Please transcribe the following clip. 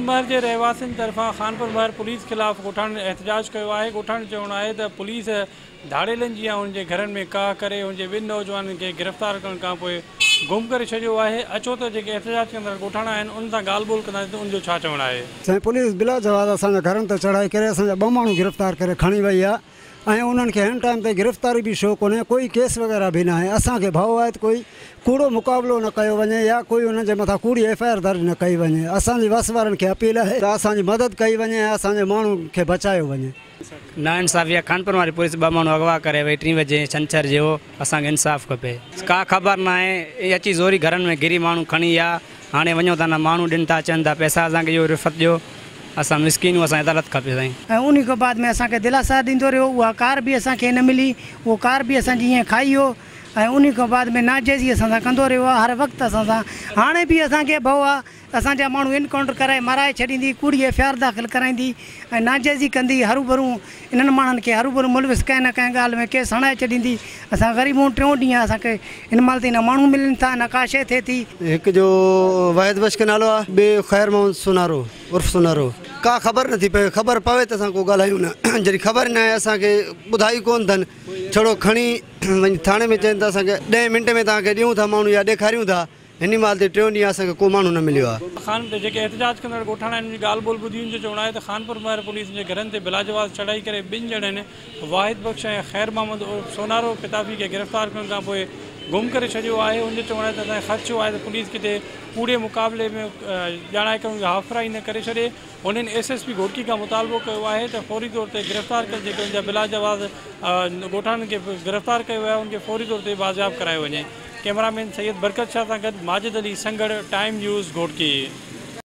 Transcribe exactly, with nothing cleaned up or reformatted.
महर के रहवासियों तरफा खानपुर महर पुलिस खिलाफ ॻोठाण एहतजाज किया है। ॻोठाण चवणु आहे त पुलिस धाड़ेलनि जी उनके घर में का करे उनके ॿिनि नौजवाननि खे गिरफ़्तार करण खां पोइ गुम करे छॾियो आहे। अचो त जेके एहतजाज कंदड़ ॻोठाणा आहिनि उन सां ॻाल्हि ॿोल कंदासीं त उनजो छा चवणु आहे। साईं पुलिस बिला जवाब असांजे घरनि ते चढ़ाई करे असांजा ॿ माण्हू गिरफ़्तार करे खणी वई आहे ऐं उन्हनि खे हिन टाइम ते गिरफ़्तारी भी शो कोन्हे, कोई केस वग़ैरह भी न आहे। असांखे भउ आहे त कोई कूड़ो मुक़ाबिलो न कयो वञे या कोई उन्हनि जे मथां कूड़ी एफ आई आर दर्ज न कई वञे। असांजी वस वारनि खे अपील आहे त असांजी मदद कई वञे ऐं असांजे माण्हुनि खे बचायो वञे। ना इंसाफ़ी खानपुर वाली पुलिस ॿ माण्हू अगवा करे वही टी बजे छंछर जो असांखे इंसाफ़ खपे। का ख़बर ना आहे अची ज़ोरी घरनि में गिरी माण्हू खणी आ हाणे वञो था न माण्हू ॾिन था अचनि था पैसा असांखे इहो रिफ़त ॾियो असां मिसकिन असां अदालत खपे साईं। ऐं उन खां बाद में असांखे दिलासा ॾींदो रहियो। उहा कार बि असांखे न मिली, उहो कार बि असांजी ईअं खाई वियो ऐं उन खां बाद में नाजाइज़ी असां सां कंदो रहियो आहे हर वक़्तु असां सां। हाणे बि असांखे भउ आहे असांजा माण्हू इनकाउंटर कराए माराए छॾींदी, कूड़ी एफ आई आर दाख़िल कराईंदी ऐं नाजाइज़ी कंदी। हरू भरू इन्हनि माण्हुनि खे हरू भरू मुलविस कंहिं न कंहिं ॻाल्हि में केस हणाए छॾींदी। असां ग़रीबूं टियों ॾींहं असांखे हिन महिल ताईं न माण्हू मिलनि था न का शइ थिए थी। हिकु जो वाहिद बश के नालो आहे, ॿियो ख़ैर मोहम्मद सुनारो उर्फ़ सुनारो। का ख़बर नथी पए, ख़बर पवे त असां को ॻाल्हायूं न। जॾहिं ख़बर न आहे असांखे ॿुधाई कोन अथनि, छड़ो खणी वञी थाणे में चवनि था असांखे ॾहें मिंट में तव्हांखे ॾियूं था माण्हू या ॾेखारियूं था। हिन महिल ते टियों ॾींहं असांखे को माण्हू न मिलियो आहे। खान जेके एहतजाज कंदड़ ॻोठाणा आहिनि ॻाल्हि ॿोल ॿुधी जो चवणु आहे त खानपुर महर पुलिस जे घरनि ते बिलाजवाज़ चढ़ाई करे ॿिनि ॼणनि वाहिद बख्श ऐं ख़ैर मोहम्मद सोनारो किताबी खे गिरफ़्तार करण खां पोइ गुम करे छॾियो आहे। उनजो चवणु आहे त असांखे ख़दशो आहे त पुलिस किथे कूड़े मुक़ाबले में ॼाणाए करे हाफ़राई न करे छॾे। उन्हनि एस एस पी घोटकी खां मुतालबो कयो आहे त फौरी तौर ते गिरफ़्तार करे जेके उनजा बिलाजवाज़ ॻोठाणनि खे गिरफ़्तार कयो आहे उनखे फौरी तौर ते बाज़ियाब करायो वञे। कैमरामैन सैयद बरकत शाह सां गॾु माजिद अली संगड़, टाइम न्यूज़ घोटकी।